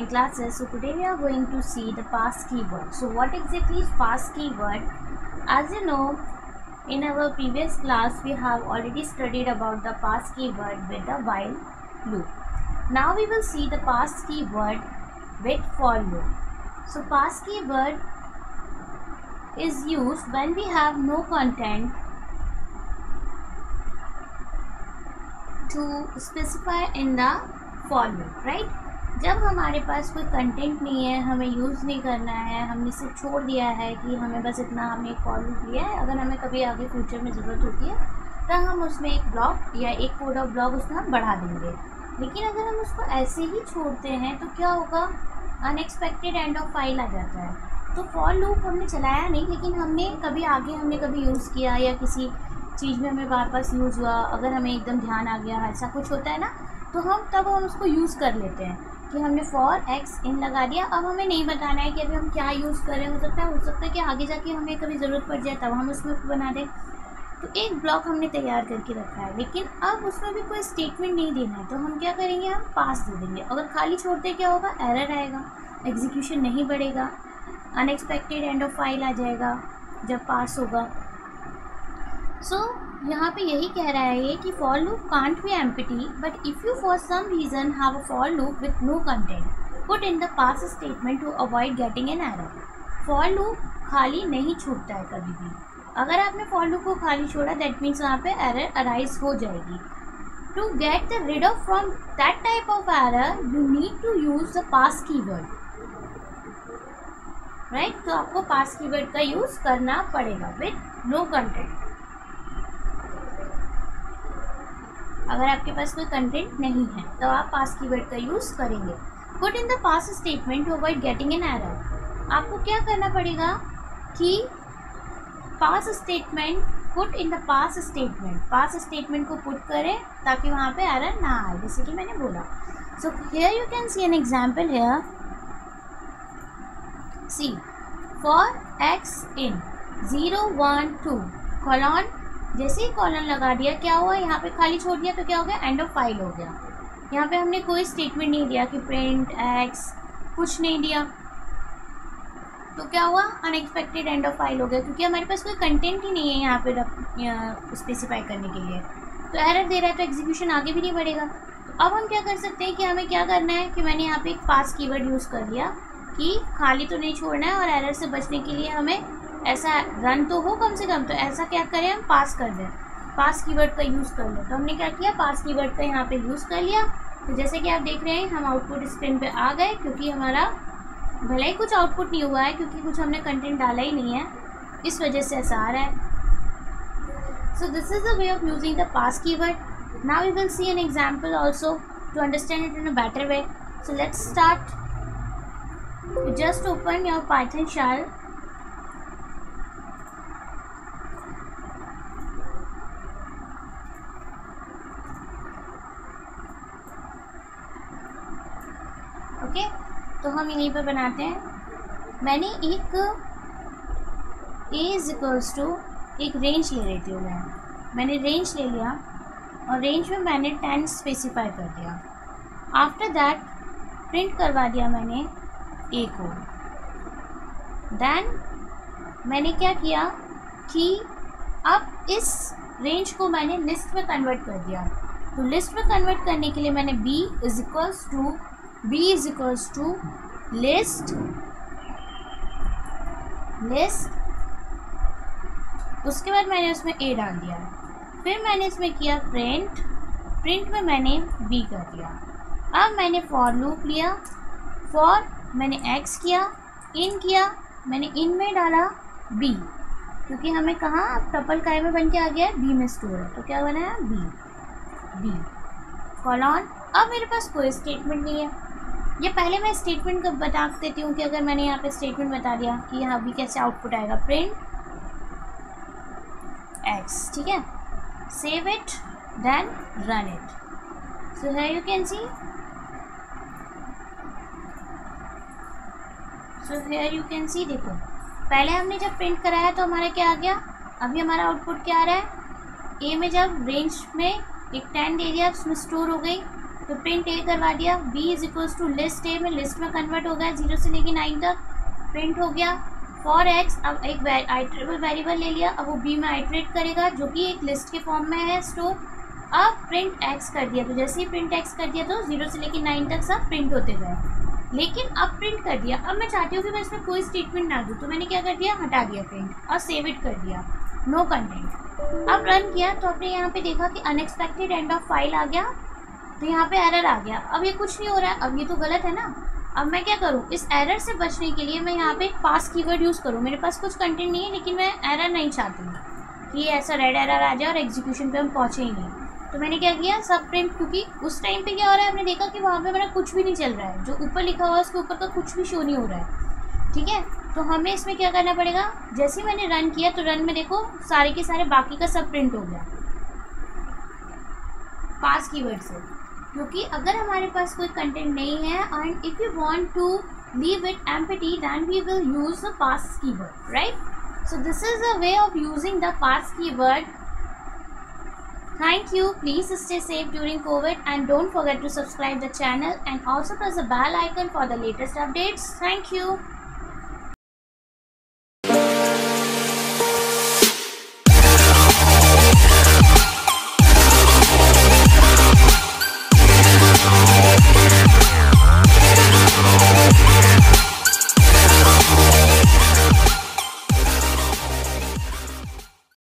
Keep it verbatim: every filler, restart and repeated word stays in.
online classes. So today we are going to see the pass keyword. So what exactly is pass keyword? As you know, in our previous class we have already studied about the pass keyword with the while loop. Now we will see the pass keyword with for loop. So pass keyword is used when we have no content to specify in the for loop, right? जब हमारे पास कोई content नहीं है, हमें use नहीं करना है, हमने इसे छोड़ दिया है कि हमें बस इतना हमने एक फॉर लूप लिया है, अगर हमें कभी आगे फ्यूचर में ज़रूरत होती है तो हम उसमें एक ब्लॉक या एक कोड ऑफ ब्लॉक उसमें हम बढ़ा देंगे। लेकिन अगर हम उसको ऐसे ही छोड़ते हैं तो क्या होगा, अनएक्सपेक्टेड एंड ऑफ फाइल आ जाता है। तो फॉर लूप हमने चलाया नहीं, लेकिन हमने कभी आगे हमने कभी यूज़ किया या किसी चीज़ में हमें बार बार यूज़ हुआ, अगर हमें एकदम ध्यान आ गया, ऐसा कुछ होता है ना, तो हम तब हम उसको यूज़ कर लेते हैं कि हमने फॉर एक्स इन लगा दिया। अब हमें नहीं बताना है कि अभी हम क्या यूज़ करें, हो सकता है हो सकता है कि आगे जाके हमें कभी ज़रूरत पड़ जाए तब हम उसमें बना दें। तो एक ब्लॉक हमने तैयार करके रखा है, लेकिन अब उसमें भी कोई स्टेटमेंट नहीं देना है, तो हम क्या करेंगे, हम पास दे देंगे। अगर खाली छोड़ते क्या होगा, एरर आएगा, एग्जीक्यूशन नहीं बढ़ेगा, अनएक्सपेक्टेड एंड ऑफ फाइल आ जाएगा जब पास होगा। सो so, यहाँ पे यही कह रहा है ये कि for loop can't be empty, but if you for some reason have a for loop with no content put in the pass statement to avoid getting an error. For loop खाली नहीं छूटता है कभी भी। अगर आपने फॉर लूप को खाली छोड़ा, दैट मीन्स वहाँ पे एरर अराइज हो जाएगी। To get the rid of from that type of error you need to use the pass keyword, right. तो आपको पास कीवर्ड का यूज़ करना पड़ेगा विथ नो कंटेंट। अगर आपके पास कोई कंटेंट नहीं है तो आप पास कीवर्ड का यूज़ करेंगे। Put in the pass statement to avoid getting an error. आपको क्या करना पड़ेगा कि pass statement, put in the pass statement, pass statement को पुट करें ताकि वहाँ पे एरर ना आए, जैसे कि मैंने बोला। So here you can see an example here, see for x in zero one two colon, जैसे ही कॉलन लगा दिया क्या हुआ, यहाँ पे खाली छोड़ दिया तो क्या हो गया, एंड ऑफ फाइल हो गया। यहाँ पे हमने कोई स्टेटमेंट नहीं दिया कि प्रिंट एक्स, कुछ नहीं दिया, तो क्या हुआ, अनएक्सपेक्टेड एंड ऑफ फाइल हो गया, क्योंकि हमारे पास कोई कंटेंट ही नहीं है यहाँ पे स्पेसिफाई करने के लिए। तो एरर दे रहा है तो एग्जीक्यूशन आगे भी नहीं बढ़ेगा। तो अब हम क्या कर सकते हैं कि हमें क्या करना है कि मैंने यहाँ पे एक पास कीवर्ड यूज़ कर लिया कि खाली तो नहीं छोड़ना है, और एरर से बचने के लिए हमें ऐसा रन तो हो कम से कम, तो ऐसा क्या करें, हम पास कर दें, पास कीवर्ड का यूज़ कर लें। तो हमने क्या किया, पास कीवर्ड का यहाँ पे यूज़ कर लिया। तो जैसे कि आप देख रहे हैं हम आउटपुट स्क्रीन पे आ गए, क्योंकि हमारा भले ही कुछ आउटपुट नहीं हुआ है क्योंकि कुछ हमने कंटेंट डाला ही नहीं है, इस वजह से ऐसा आ रहा है। So this is the way of using the pass keyword. Now we will see an example also to understand it in a better way. So let's start. Just open your Python shell. Okay okay, तो हम यहीं पर बनाते हैं। मैंने एक a is equals to एक range ले लेती हूँ मैं मैंने रेंज ले लिया, और रेंज में मैंने टेन स्पेसिफाई कर दिया। आफ्टर दैट प्रिंट करवा दिया मैंने a को। देन मैंने क्या किया कि अब इस रेंज को मैंने लिस्ट में कन्वर्ट कर दिया। तो लिस्ट में कन्वर्ट करने के लिए मैंने b is equals to b is equals to list list उसके बाद मैंने उसमें a डाल दिया। फिर मैंने इसमें किया प्रिंट, प्रिंट में मैंने b कर दिया। अब मैंने फॉर लूप लिया, फॉर मैंने x किया, इन किया, मैंने इन में डाला b, क्योंकि हमें कहाँ टपल काय में बन के आ गया है, b में स्टोर है, तो क्या बना है, b b कॉलन। अब मेरे पास कोई स्टेटमेंट नहीं है। ये पहले मैं स्टेटमेंट बता देती हूँ कि अगर मैंने यहाँ पे स्टेटमेंट बता दिया कि यहाँ भी कैसे आउटपुट आएगा, प्रिंट एक्स, ठीक है, save it, then run it. So here you can see, so here you can see, देखो पहले हमने जब प्रिंट कराया तो हमारा क्या आ गया, अभी हमारा आउटपुट क्या आ रहा है, ए में जब रेंज में एक टेन दे दिया उसमें स्टोर हो गई, तो तो प्रिंट ए करवा दिया, B is equals to list A में लिस्ट में कन्वर्ट हो गया जीरो से लेके नाइन तक, प्रिंट हो गया। फॉर एक्स, अब एक आइटरेबल वेरिएबल ले लिया, अब वो बी में आइटरेट करेगा जो कि एक लिस्ट के फॉर्म में है स्टोर। अब प्रिंट एक्स कर दिया, तो जैसे ही प्रिंट एक्स कर दिया तो जीरो से लेके नाइन तक सब प्रिंट होते गए। लेकिन अब प्रिंट कर दिया, अब मैं चाहती हूँ कि मैं इसमें कोई स्टेटमेंट ना दूँ, तो मैंने क्या कर दिया, हटा दिया प्रिंट और सेव इट कर दिया, नो कंटेंट। अब रन किया तो आपने यहाँ पे देखा कि अनएक्सपेक्टेड एंड ऑफ फाइल आ गया, तो यहाँ पे एरर आ गया। अब ये कुछ नहीं हो रहा है, अब ये तो गलत है ना। अब मैं क्या करूँ, इस एरर से बचने के लिए मैं यहाँ पे एक पास कीवर्ड यूज़ करूँ। मेरे पास कुछ कंटेंट नहीं है लेकिन मैं एरर नहीं चाहती हूँ कि ऐसा रेड एरर आ जाए और एग्जीक्यूशन पे हम पहुँचे ही नहीं। तो मैंने क्या किया, सब प्रिंट, क्योंकि उस टाइम पे क्या हो रहा है, आपने देखा कि वहाँ पे मेरा कुछ भी नहीं चल रहा है, जो ऊपर लिखा हुआ है उसके ऊपर का कुछ भी शो नहीं हो रहा है। ठीक है, तो हमें इसमें क्या करना पड़ेगा, जैसे ही मैंने रन किया तो रन में देखो सारे के सारे बाकी का सब प्रिंट हो गया पास कीवर्ड से। क्योंकि अगर हमारे पास कोई कंटेंट नहीं है and if you want to leave it empty then we will use the pass keyword, right. So this is a way of using the pass keyword. Thank you. Please stay safe during COVID and don't forget to subscribe the channel and also press the bell icon for the latest updates. Thank you.